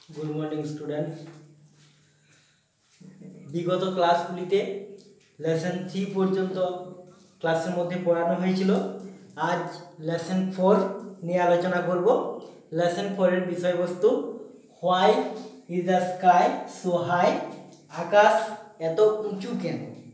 Good morning students. বিগত ক্লাসগুলিতে lesson 3 পর্যন্ত ক্লাসের মধ্যে পড়ানো হয়েছিল। আজ লেসন 4 নিয়ে আলোচনা করব। লেসন 4 এর বিষয়বস্তু why is the sky so high, আকাশ এত উঁচু কেন।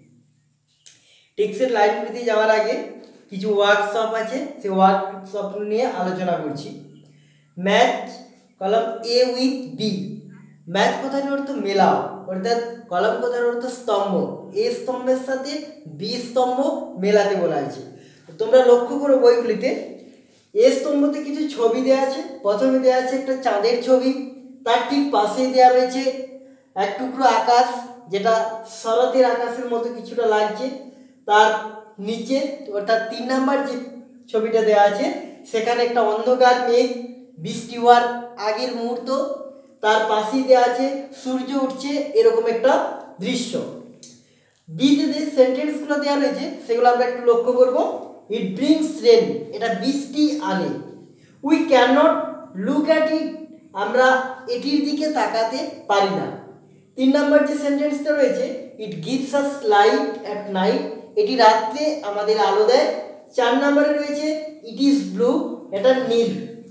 টেক্সটের লাইনগুলিতে যাওয়ার আগে কিছু ওয়ার্কশপ আছে, সেই ওয়ার্কশপ নিয়ে আলোচনা করছি। ম্যাচ কলম এ উইথ বি। ম্যাচ কথাটির অর্থ মেলাও, অর্থাৎ কলম কথার অর্থ স্তম্ভ। এ স্তম্ভের সাথে বি স্তম্ভ মেলাতে বলা হয়েছে। তোমরা লক্ষ্য করো বইগুলিতে এ স্তম্ভতে কিছু ছবি দেওয়া আছে। প্রথমে দেওয়া আছে একটা চাঁদের ছবি, তার ঠিক পাশেই দেওয়া রয়েছে এক টুকরো আকাশ, যেটা শরতের আকাশের মতো কিছুটা লাগছে। তার নিচে অর্থাৎ 3 নাম্বার যে ছবিটা দেওয়া আছে সেখানে একটা অন্ধকার মেঘ, বৃষ্টি হওয়ার আগের মুহূর্ত, তার পাশেই দেওয়া আছে সূর্য উঠছে, এরকম একটা দৃশ্য। বিতে যে সেন্টেন্সগুলো দেওয়া রয়েছে সেগুলো আমরা একটু লক্ষ্য করব। ইট ব্রিংস রেন, এটা বৃষ্টি আনে। We can not look at it, আমরা এটির দিকে তাকাতে পারি না। 3 নম্বর যে সেন্টেন্সটা রয়েছে it gives us light at night, এটি রাত্রে আমাদের আলো দেয়। 4 নম্বরে রয়েছে ইট ইজ ব্লু, এটা নীল।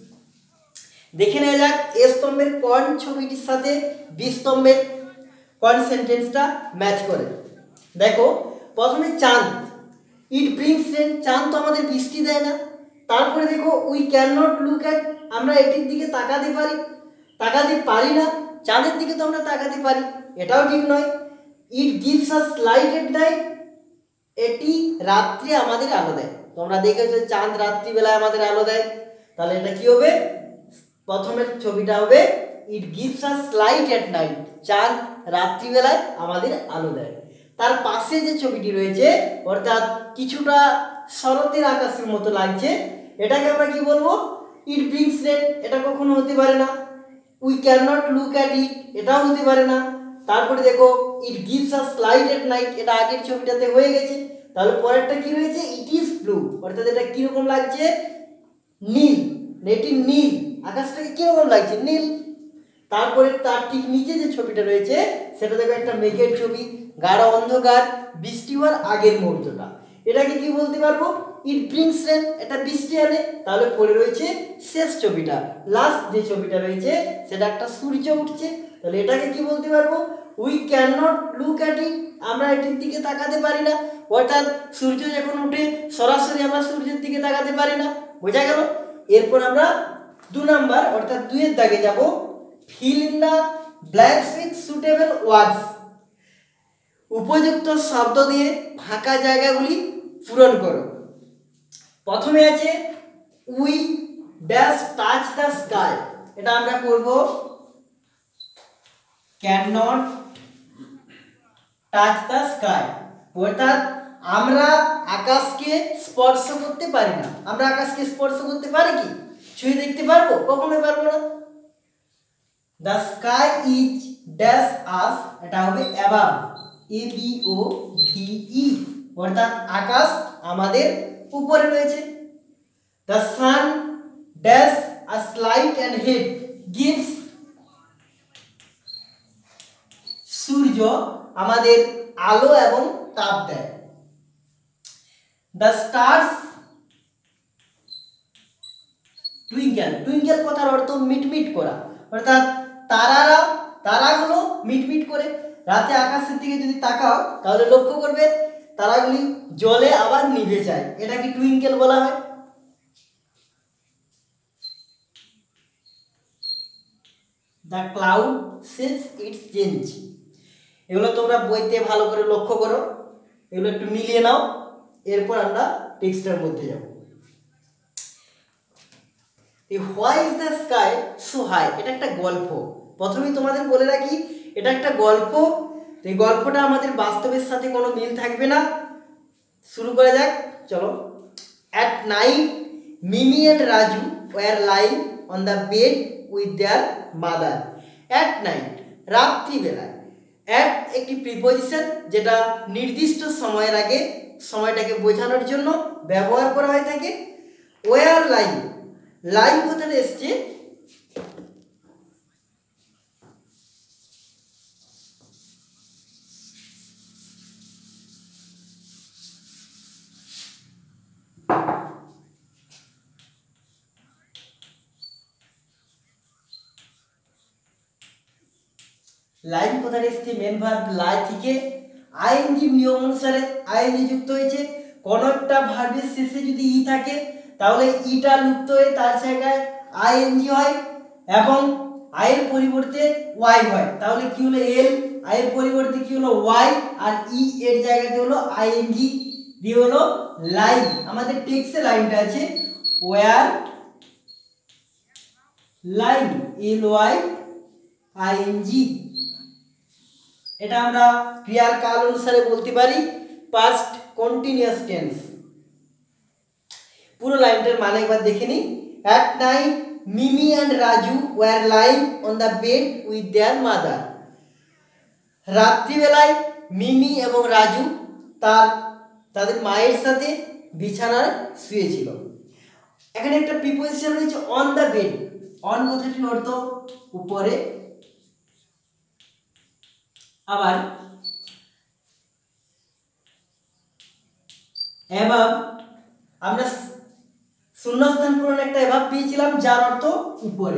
দেখে নেওয়া যাক এ স্তম্ভের কোন ছবিটির সাথে বি স্তম্ভের কোন সেন্টেন্সটা ম্যাচ করে। দেখো প্রথমে চাঁদ, ইট ব্রিংস রেন, চাঁদ তো আমাদের বৃষ্টি দেয় না। তারপরে দেখো we can not look at, আমরা এটির দিকে তাকাতে পারি না। চাঁদের দিকে তো আমরা তাকাতে পারি, এটাও ঠিক নয়। It gives us light at night, এটি রাত্রে আমাদের আলো দেয়। তোমরা দেখেছো চাঁদ রাত্রিবেলায় আমাদের আলো দেয়, তাহলে এটা কি হবে? প্রথমের ছবিটা হবে it gives us light at night, চাঁদ রাত্রিবেলায় আমাদের আলো দেয়। তার পাশে যে ছবিটি রয়েছে অর্থাৎ কিছুটা শরতের আকাশের মতো লাগছে, এটাকে আমরা কি বলবো? ইট ব্রিংস রেন, এটা কখনো হতে পারে না। We can not look at it, এটাও হতে পারে না। তারপরে দেখো it gives us light at night, এটা আগের ছবিটাতে হয়ে গেছে। তাহলে পরেরটা কি রয়েছে? ইট ইজ ব্লু, অর্থাৎ এটা কিরকম লাগছে? নীল, এটি নীল, আকাশটাকে কিরকম লাগছে? নীল। তারপরে তার ঠিক নিচে যে ছবিটা রয়েছে সেটা দেখো একটা মেঘের ছবি, গাঢ় অন্ধকার, বৃষ্টি হওয়ার আগের মুহূর্তটা। এটাকে কি বলতে পারবো? ইট ব্রিংস রেন, এটা বৃষ্টি আনে। তাহলে পরে রয়েছে শেষ ছবিটা, লাস্ট যে ছবিটা রয়েছে সেটা একটা সূর্য উঠছে। তাহলে এটাকে কি বলতে পারবো? We can not look at it, আমরা এটির দিকে তাকাতে পারি না। অর্থাৎ সূর্য যখন উঠে সরাসরি আমরা সূর্যের দিকে তাকাতে পারি না। বোঝা গেল? এরপর আমরা 2 নাম্বার অর্থাৎ 2 এর দাগে যাব। Fill in the blanks with suitable words, উপযুক্ত শব্দ দিয়ে ফাঁকা জায়গাগুলি পূরণ করো। প্রথমে আছে we dash touch the sky, এটা আমরা করব can not touch the sky, অর্থাৎ আমরা আকাশকে স্পর্শ করতে পারি না। আমরা আকাশকে স্পর্শ করতে পারি কি? ছুঁয়ে দেখতে পারবো? কখনোই পারবো না। The sky is dash us, এটা হবে অ্যাবাভ, ABOVE, অর্থাৎ আকাশ আমাদের উপরে রয়েছে। The sun dash us light and heat gives, সূর্য আমাদের আলো এবং তাপ দেয়। দ্য স্টার্স টুইঙ্কেল, টুইঙ্কেল কথার অর্থ মিটমিট করা, অর্থাৎ তারাগুলো মিটমিট করে। রাতে আকাশের দিকে যদি তাকাও তাহলে লক্ষ্য করবে তারাগুলি জ্বলে আবার নিভে যায়, এটাকে টুইঙ্কেল বলা হয়। The cloud sense its change, এগুলো তোমরা বইতে ভালো করে লক্ষ্য করো, এগুলো একটু মিলিয়ে নাও। এরপর আমরা টেক্সটের মধ্যে যাব। Why is the sky so high, এটা একটা গল্প। প্রথমেই তোমাদের বলে রাখি এটা একটা গল্প, এই গল্পটা আমাদের বাস্তবের সাথে কোনো মিল থাকবে না। শুরু করা যাক, চলো। At night Mimi and Raju were lying on the bed with their mother. At night, রাত্রিবেলায়। অ্যাট একটি প্রিপোজিশন যেটা নির্দিষ্ট সময়ের আগে সময়টাকে বোঝানোর জন্য ব্যবহার করা হয়ে থাকে। ওয়ার লাইং, লাইং কথাটা এসছে লাইন কোথায় এসছে মেন ভার্ব লাই থেকে আইএনজি নিয়ম অনুসারে আইএনজি যুক্ত হয়েছে। কোন একটা ভার্বের শেষে যদি ই থাকে তাহলে ইটা লুপ্ত হয়ে তার জায়গায় আইএনজি হয় এবং আই এর পরিবর্তে ওয়াই হয়, তাহলে কি হলো এল, আই এর পরিবর্তে কি হলো ওয়াই, আর ই এর জায়গাতে হলো আইএনজি দিয়ে হলো লাইন। আমাদের টেক্সটে লাইনটা আছে were lying, L Y I N G. এটা আমরা ক্রিয়ার কাল অনুসারে বলতে পারি পাস্ট কন্টিনিউয়াস টেন্স। পুরো লাইনটার মানে একবার দেখে নিই। At night Mimi and Raju were lying on the bed with their mother. রাত্রিবেলায় মিমি এবং রাজু তাদের মায়ের সাথে বিছানায় শুয়েছিল। এখানে একটা প্রিপোজিশন রয়েছে অন দ্য বেড। অন কথাটির অর্থ উপরে, আবার অ্যাবাভ আমরা শূন্যস্থান পূরণ একটা অ্যাবাভ পেয়েছিলাম যার অর্থ উপরে।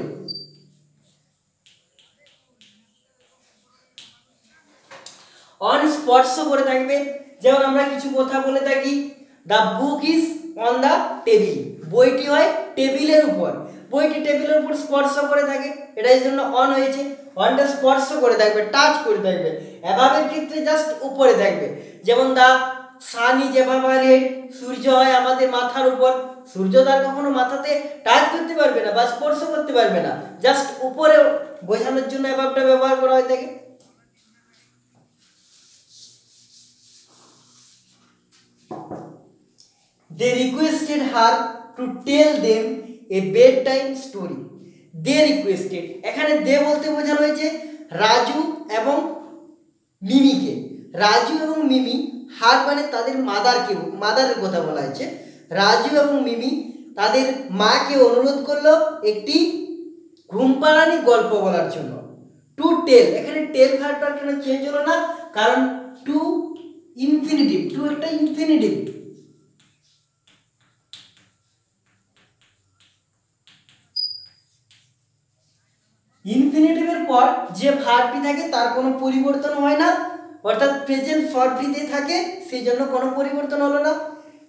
অন স্পর্শ করে থাকবে, যেমন আমরা কিছু কথা বলে থাকি the book is on the table, বইটি হয় টেবিলের উপর, বইটি টেবিলের উপর স্পর্শ করে থাকে, এটার জন্য অন হয়েছে। অনটা স্পর্শ করে থাকবে, টাচ করে থাকবে। অ্যাবাভের ক্ষেত্রে জাস্ট উপরে থাকবে, যেমন the sun is above our head, সূর্য হয় আমাদের মাথার উপর, সূর্য তার কখনো মাথাতে টাচ করতে পারবে না বা স্পর্শ করতে পারবে না, জাস্ট উপরে বোঝানোর জন্য অ্যাবাভটা ব্যবহার করা হয়ে থাকে। They requested her to tell them a bedtime story. They requested, এখানে দে বলতে বোঝানো হয়েছে রাজু এবং মিমিকে। রাজু এবং মিমি, হার মানে তাদের মাদারের কথা বলা হয়েছে। রাজু এবং মিমি তাদের মাকে অনুরোধ করলো একটি ঘুম পাড়ানি গল্প বলার জন্য। টু টেল, এখানে টেল ভার্বটা কেন চেঞ্জ হলো না, কারণ টু ইনফিনিটিভ, টু একটা ইনফিনিটিভ। ইনফিনিটিভের পর যে ভার্বটি থাকে তার কোনো পরিবর্তন হয় না, অর্থাৎ প্রেজেন্ট ফর্মটিতে থাকে, সেই জন্য কোনো পরিবর্তন হলো না।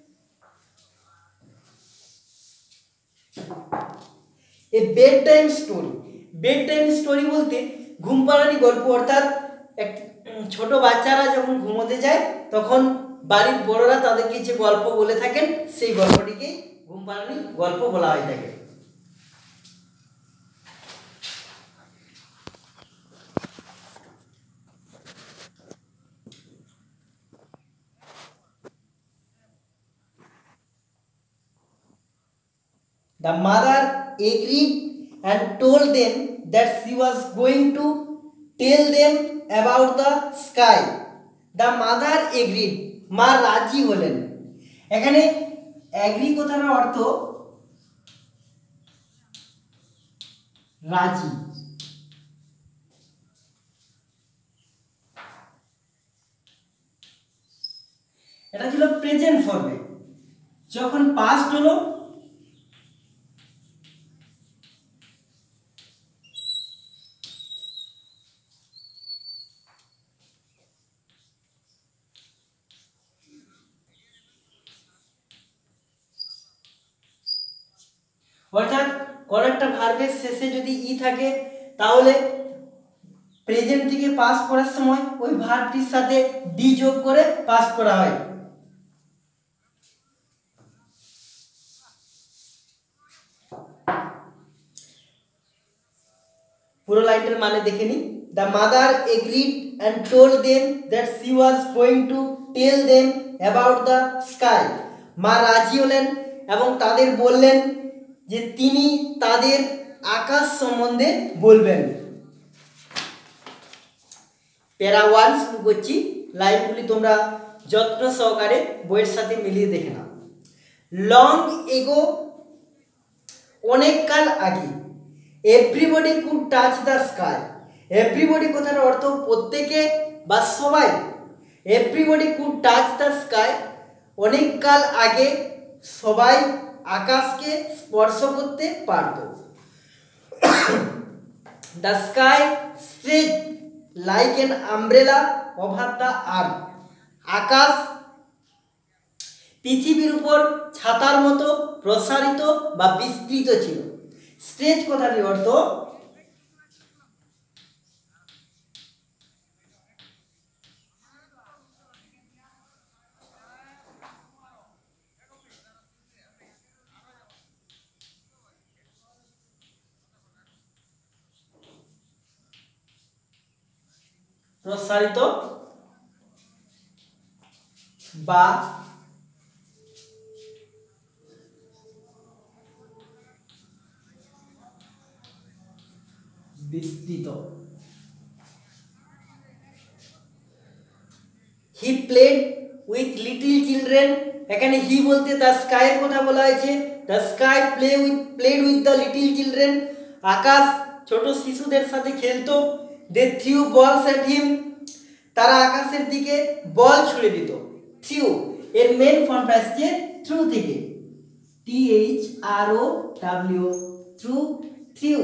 A bed time story, bed time story বলতে ঘুম পাড়ানি গল্প, অর্থাৎ ছোট বাচ্চারা যখন ঘুমোতে যায় তখন বাড়ির বড়রা তাদেরকে যে গল্প বলে থাকেন সেই গল্পটিকে ঘুম পাড়ানি গল্প বলা হয়ে থাকে। The mother agreed and told them that she was going to tell them about the sky. The mother agreed, মা রাজি হলেন। এখানে এগ্রি কথার অর্থ রাজি। এটা ছিল প্রেজেন্ট ফর্মে, যখন পাস্ট হলো অর্থাৎ কোন একটা ভার্বের শেষে যদি ই থাকে তাহলে প্রেজেন্ট থেকে পাস করার সময় ওই ভার্বটির সাথে ডি যোগ করে পাস করা হয়। পুরো লাইনটার মানে দেখে নি। The mother agreed and told them that she was going to tell them about the sky. মা রাজি হলেন এবং তাদের বললেন যে তিনি তাদের আকাশ সম্বন্ধে বলবেন। প্যারা 1 শুরু করছি, লাইনগুলি তোমরা যত্ন সহকারে বইয়ের সাথে মিলিয়ে দেখে নাও। লং এগো, অনেক কাল আগে। Everybody could touch the sky. Everybody কথার অর্থ প্রত্যেকে বা সবাই। Everybody could touch the sky, অনেক কাল আগে সবাই আকাশকে স্পর্শ করতে পারত। The sky stretch like an umbrella over the earth. আকাশ পৃথিবীর উপর ছাতার মতো প্রসারিত বা বিস্তৃত ছিল। স্ট্রেচ কথাটির অর্থ প্রসারিত বা বিস্তৃত। He played with little children, এখানে হি বলতে দ্য স্কাইয়ের কথা বলা হয়েছে। The sky played with the little children, আকাশ ছোট শিশুদের সাথে খেলতো। দে থ্রিউ বলস অ্যাট হিম, তারা আকাশের দিকে বল ছুড়ে দিত। থ্রিউ এর মেন ফর্মটা আসছে থ্রু থেকে, THROW, থ্রু, থ্রিউ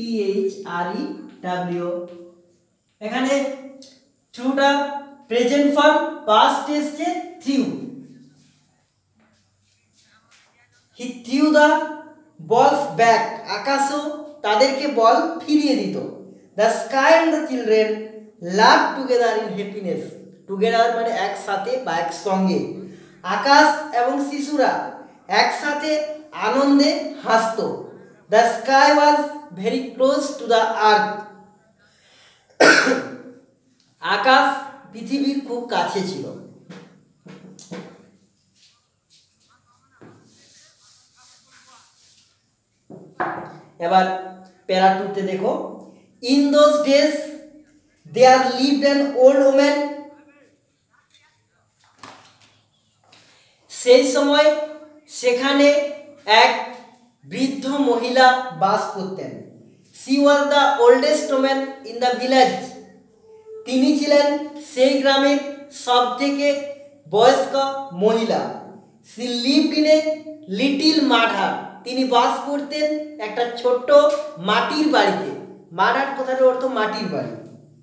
THREW। এখানে থ্রুটা প্রেজেন্ট ফর্ম, পাস্ট এসছে threw. He threw the balls back, আকাশও তাদেরকে বল ফিরিয়ে দিত। The sky and the children love together in happiness, together মানে একসাথে বা একসঙ্গে। আকাশ এবং শিশুরা একসাথে আনন্দে হাসত। The sky was very close to the earth, আকাশ পৃথিবীর খুব কাছে ছিল। এবার প্যারা টুতে দেখো, in those days there lived an old woman, সেই সময় সেখানে এক বৃদ্ধ মহিলা বাস করতেন। She was the oldest woman in the village, তিনি ছিলেন সেই গ্রামের সব থেকে বয়স্ক মহিলা। She lived in a little mud hut, তিনি বাস করতেন একটা ছোট্ট মাটির বাড়িতে। মাড হাট কথাটার অর্থ মাটির বাড়ি।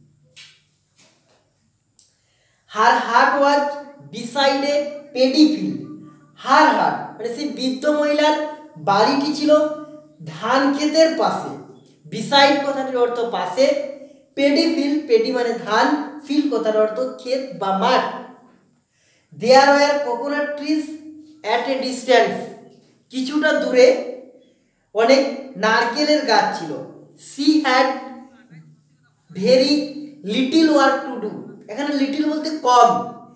Her hut was beside a paddy field, her hut মানে সেই বৃদ্ধ মহিলার বাড়িটি ছিল ধান ক্ষেতের পাশে। বিসাইড কথাটির অর্থ পাশে, পেডি ফিল্ড, পেডি মানে ধান, ফিল্ড কথার অর্থ ক্ষেত বা মাঠ। There were coconut trees at a distance, কিছুটা দূরে অনেক নারকেলের গাছ ছিল। She had very little work to do, এখানে লিটিল বলতে কম,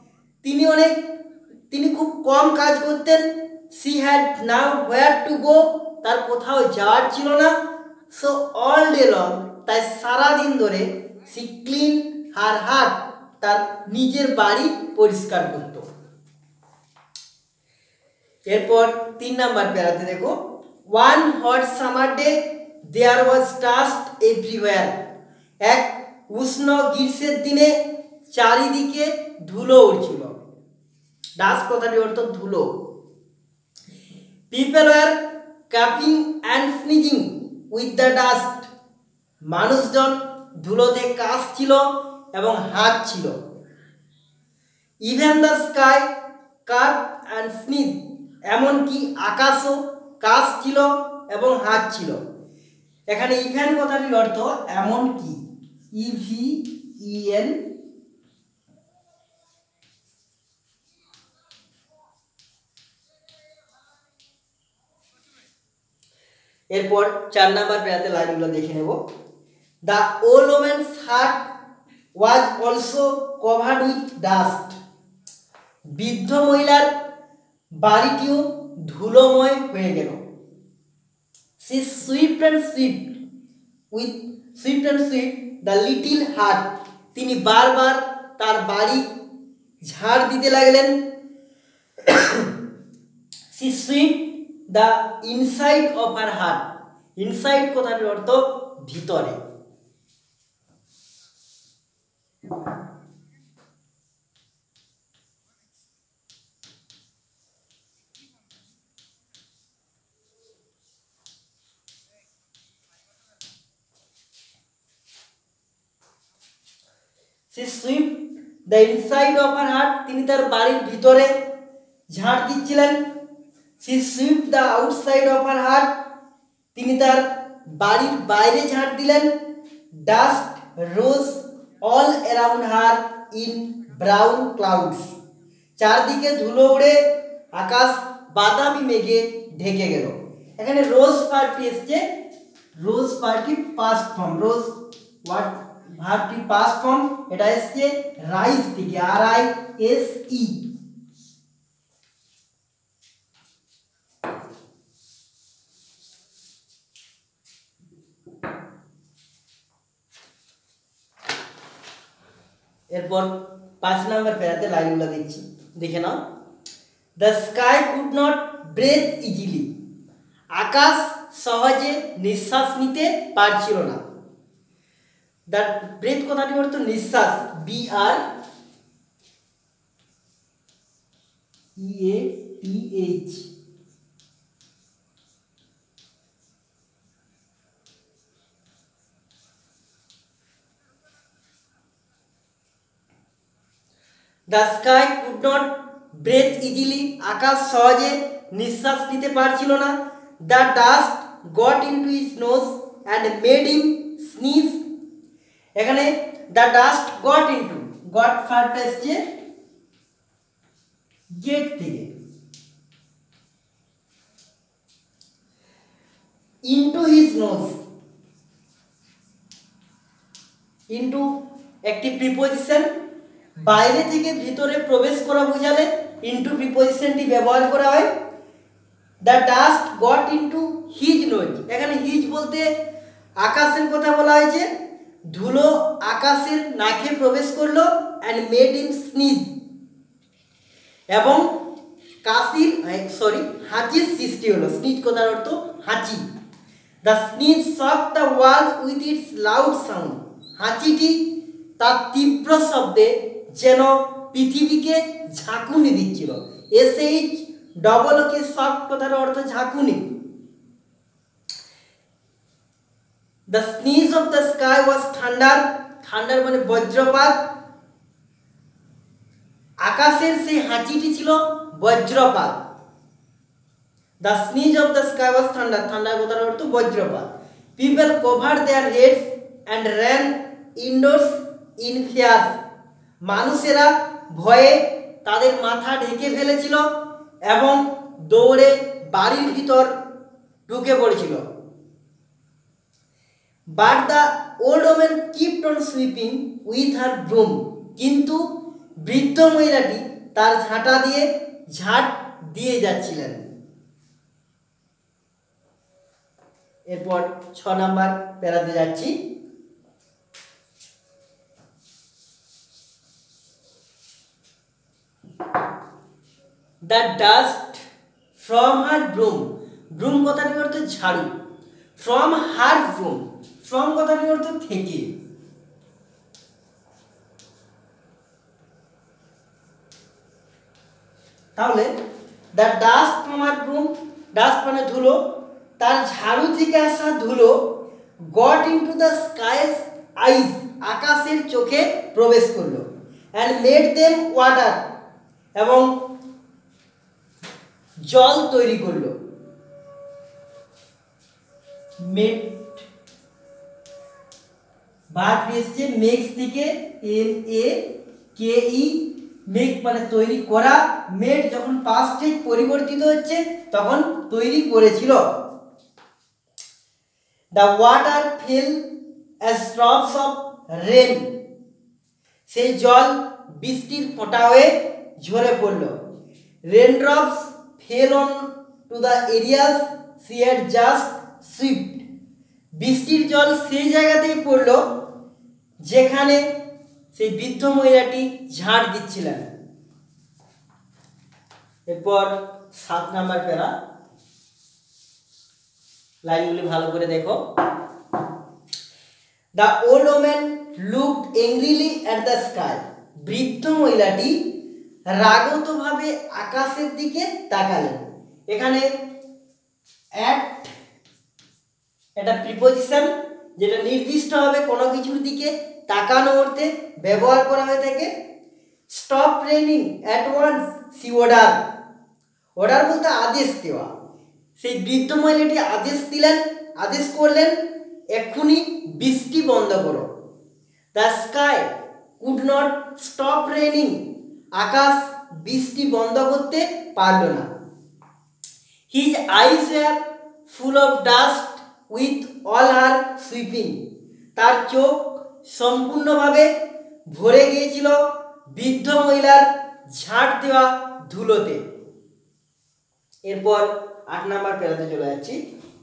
তিনি খুব কম কাজ করতেন। She had nowhere to go, তার কোথাও যাওয়ার ছিল না। সো অল ডে লং, তাই সারাদিন ধরে সি ক্লিন হার হাট, তার নিজের বাড়ি পরিষ্কার করত। এরপর 3 নাম্বার প্যারাতে দেখো, one hot summer day there was dust everywhere, এক উষ্ণ গ্রীষ্মের দিনে চারিদিকে ধুলো উড়ছিল। ডাস্ট কথাটির অর্থ ধুলো। পিপল ওয়ার কাপিং and sneezing with the dust, মানুষজন ধুলোতে কাশছিল এবং হাঁচছিল। Even the sky cough and sneeze, এমনকি আকাশও কাশছিল এবং হাঁচছিল। এখানে ইভেন কথাটির অর্থ এমনকি, EVEN। এরপর 4 নাম্বার প্যারাতে লাইনগুলো দেখে নেব। The old woman's hut was also covered with dust, বৃদ্ধ মহিলার বাড়িটিও ধুলোময় হয়ে গেল। She swept and swept the little hut, তিনি বারবার তার বাড়ি ঝাড় দিতে লাগলেন। She swept the inside of her hut, inside কথাটির অর্থ ভিতরে। She sweep the inside of her heart, তিনি তার বাড়ির ভিতরে ঝাড় দিচ্ছিলেন। She sweep the outside of her heart, তিনি তার বাড়ির বাইরে ঝাড় দিলেন। Dust rose all around her in brown clouds, চারদিকে ধুলো উড়ে আকাশ বাদামি মেঘে ঢেকে গেল। এখানে রোজ পার্টি এসছে, rose party past form, rose what ভার্বটি পাস্ট ফর্ম, এটা এসছে রাইজ থেকে, RISE। এরপর 5 নম্বর প্যারাতে লাইনগুলো দিচ্ছি, দেখে নাও। The sky could not breath easily, আকাশ সহজে নিঃশ্বাস নিতে পারছিল না। দ্য ব্রেথ কথাটি অর্থ নিঃশ্বাস, BREATH। The sky could not breath easily, আকাশ সহজে নিঃশ্বাস নিতে পারছিল না। The dust got into his nose and made him sneeze, এখানে the dust got into, got first এসছে গেট থেকে, ইনটু হিজ নোজ, ইনটু একটি প্রিপোজিশন, বাইরে থেকে ভিতরে প্রবেশ করা বোঝালে ইনটু প্রিপোজিশনটি ব্যবহার করা হয়। The dust got into his nose, এখানে হিজ বলতে আকাশের কথা বলা হয়েছে, ধুলো আকাশের নাকে প্রবেশ করলো। অ্যান্ড মেড হিম স্নিজ, এবং হাঁচির সৃষ্টি হলো। স্নিজ কথার অর্থ হাঁচি। The sneeze shook the wall with its loud sound, হাঁচিটি তার তীব্র শব্দে যেন পৃথিবীকে ঝাঁকুনি দিচ্ছিল। SHOOK শক কথার অর্থ ঝাঁকুনি। The sneeze of the sky was thunder, thunder মানে বজ্রপাত, আকাশের সেই হাঁচিটি ছিল বজ্রপাত। The sneeze of the sky was thunder, thunder কথার অর্থ বজ্রপাত। People cover their heads and ran indoors in fear, মানুষেরা ভয়ে তাদের মাথা ঢেকে ফেলেছিল এবং দৌড়ে বাড়ির ভিতর ঢুকে পড়েছিল। But the old woman kept on sweeping with her broom, কিন্তু বৃদ্ধ মহিলাটি তার ঝাঁটা দিয়ে ঝাঁট দিয়ে যাচ্ছিলেন। এরপর 6 নাম্বার প্যারাতে যাচ্ছি। The dust from her broom, broom কথাটির অর্থ ঝাড়ু, ফ্রম হার ব্রুম, ফ্রম কথাটির অর্থ থেকে। তাহলে the dust from her broom, dust মানে ধুলো, তার ঝাড়ু থেকে আসা ধুলো got into the sky's eyes, আকাশের চোখে প্রবেশ করলো। অ্যান্ড মেড দেম ওয়াটার, এবং জল তৈরি করলো। মেড ভার্ব এসছে মেক্স থেকে, MEKE, মেক মানে তৈরি করা, মেড যখন পাস্ট টেন্স পরিবর্তিত হচ্ছে তখন তৈরি করেছিল। The water fell as drops of rain, সেই জল বৃষ্টির ফোঁটা হয়ে ঝরে পড়ল। Rain drops fell on to the areas she had just swept, বৃষ্টির জল সেই জায়গাতেই পড়ল যেখানে সেই বৃদ্ধ মহিলাটি ঝাড় দিচ্ছিলেন। এরপর 7 নাম্বার প্যারা, লাইনগুলি ভালো করে দেখো। The old woman looked angrily at the sky, বৃদ্ধ মহিলাটি রাগতভাবে আকাশের দিকে তাকালেন। এখানে অ্যাট এটা প্রিপোজিশন, যেটা নির্দিষ্টভাবে কোনো কিছুর দিকে তাকানো অর্থে ব্যবহার করা হয়ে থাকে। Stop raining at once, she order. Order বলতে আদেশ দেওয়া। সেই বৃদ্ধ মহিলাটি আদেশ করলেন এক্ষুনি বৃষ্টি বন্ধ করো। The sky could not stop raining, আকাশ বৃষ্টি বন্ধ করতে পারল না। His eyes were full of dust with all her sweeping, তার চোখ সম্পূর্ণভাবে ভরে গিয়েছিল বৃদ্ধ মহিলার ঝাড় দেওয়া ধুলোতে। এরপর 8 নাম্বার প্যারাতে চলে যাচ্ছি।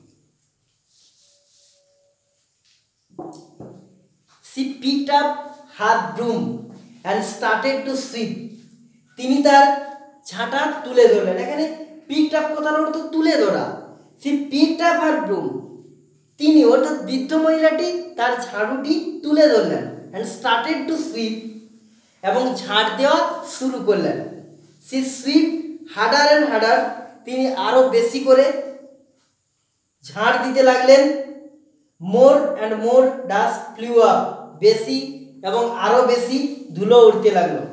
She picked up her broom and started to sweep. তিনি তার ঝাঁটা তুলে ধরলেন। এখানে picked up কথার অর্থ তুলে ধরা। She picked up her broom, তিনি অর্থাৎ বৃদ্ধ মহিলাটি তার ঝাড়ুটি তুলে ধরলেন and started to sweep, এবং ঝাড় দেওয়া শুরু করলেন। She swept harder and harder, তিনি আরো বেশি করে ঝাড় দিতে লাগলেন। More and more dust flew up, বেশি এবং আরো বেশি ধুলো উঠতে লাগলো।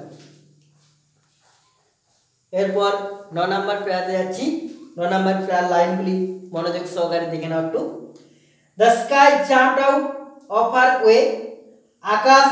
এরপর 9 নাম্বার প্রেয়ারে যাচ্ছি। 9 নাম্বার প্রেয়ার লাইনগুলি মনোযোগ সহকারে দেখে নাও একটু। The sky jumped out of her way, আকাশ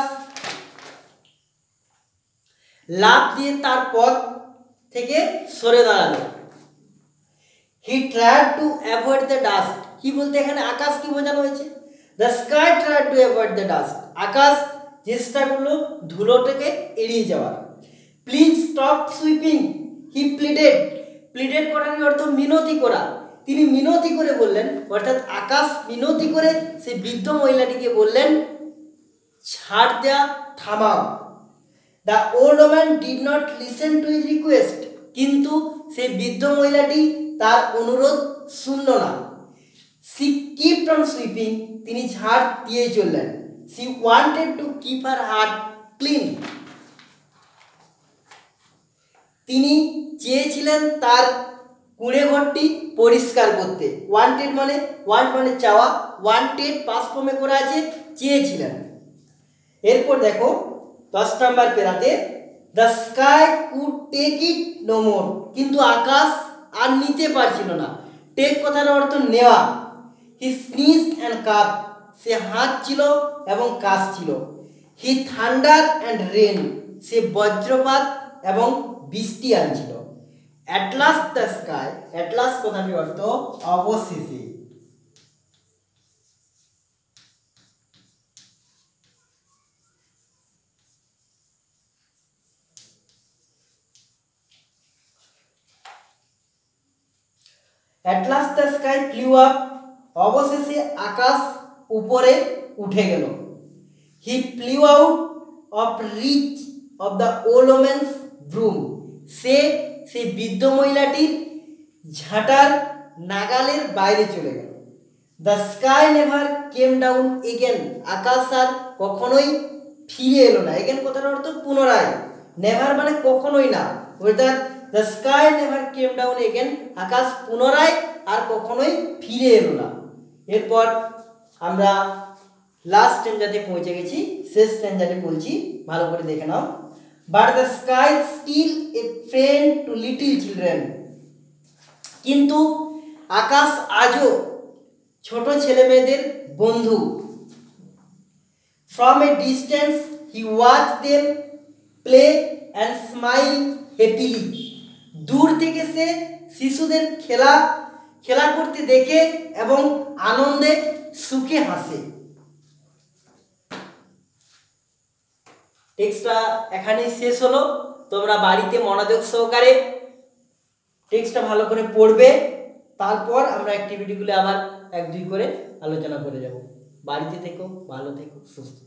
লাফ দিয়ে তার পথ থেকে সরে দাঁড়ালো। He tried to avoid the dust, কি বলতে এখানে আকাশ কি বোঝানো হয়েছে? The sky tried to avoid the dust, আকাশ চেষ্টা করলো ধুলোটাকে এড়িয়ে যাওয়ার। Please stop sweeping, he pleaded, pleaded করার অর্থ মিনতি করা। তিনি মিনতি করে বললেন, অর্থাৎ আকাশ মিনতি করে সেই বৃদ্ধ মহিলাটিকে বললেন ঝাড় দেওয়া থামাও। The old woman did not listen to his request, কিন্তু সেই বৃদ্ধ মহিলাটি তার অনুরোধ শুনল না। সি কিপড অন সুইপিং, তিনি ঝাড় দিয়ে চললেন। She wanted to keep her heart clean, তিনি চেয়েছিলেন তার কুঁড়ে ঘরটি পরিষ্কার করতে। ওয়ান্টেড মানে ওয়ান্ট মানে চাওয়া, ওয়ান্টেড পাস্ট ফর্মে করা আছে চেয়েছিলেন। এরপর দেখো 10 নাম্বার পেরাতে, the sky could take it no more, কিন্তু আকাশ আর নিতে পারছিল না। টেক কথার অর্থ নেওয়া। হি স্নিজড অ্যান্ড কাপ, সে হাঁচছিল এবং কাশছিল। হি থান্ডার অ্যান্ড রেন, সে বজ্রপাত এবং বৃষ্টি আনছিল। At last the sky, at last কথাটির অর্থ অবশেষে। At last the sky flew up, অবশেষে আকাশ উপরে উঠে গেল। He flew out of reach of the old woman's broom, সে সেই বৃদ্ধ মহিলাটির ঝাঁটার নাগালের বাইরে চলে গেল। The sky never came down again, আকাশ আর কখনোই ফিরে এলো না। এগেন কথার অর্থ পুনরায়। নেভার মানে কখনোই না, অর্থাৎ the sky never came down again, আকাশ পুনরায় আর কখনোই ফিরে এলো না। এরপর আমরা লাস্ট স্ট্যান্জাতে পৌঁছে গেছি, শেষ স্ট্যান্জাতে বলছি, ভালো করে দেখে নাও। But the sky still a friend to little children, কিন্তু আকাশ আজও ছোট ছেলে মেয়েদের বন্ধু। From a distance he watch them play and smile happily, দূর থেকে সে শিশুদের খেলা করতে দেখে এবং আনন্দে সুখে হাসে। টেক্সটটা এখানেই শেষ হলো। তোমরা বাড়িতে মনোযোগ সহকারে টেক্সটটা ভালো করে পড়বে, তারপর আমরা অ্যাক্টিভিটিগুলো আবার 1-2 করে আলোচনা করে যাব। বাড়িতে থেকো, ভালো থেকো, সুস্থ।